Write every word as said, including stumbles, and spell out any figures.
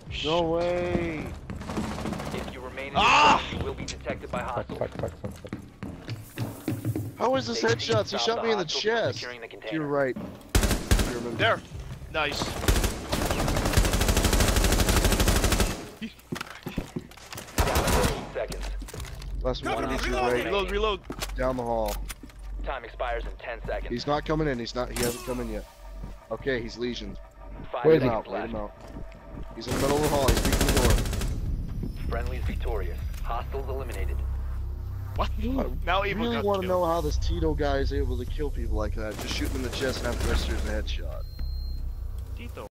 No way. If you remain in Ah! this zone, you will be detected by Fuck, hostiles. fuck, fuck, fuck, fuck. How is this They need to headshots? He stop shot the me in the hostiles from chest. securing the To your container. right. German. There. Nice. Down to thirteen seconds. Last one Reload, to your right. reload, reload. Down the hall. Time expires in ten seconds. He's not coming in. He's not. He hasn't come in yet. Okay, he's lesioned. Five Wait him seconds out. Wait left. him out. He's in the middle of the hall. He's peeking the door. Friendly's victorious. Hostiles eliminated. What? Now I Evil really got want to killed. know how this Tito guy is able to kill people like that. Just shoot him in the chest and have the rest of his headshot. Tito.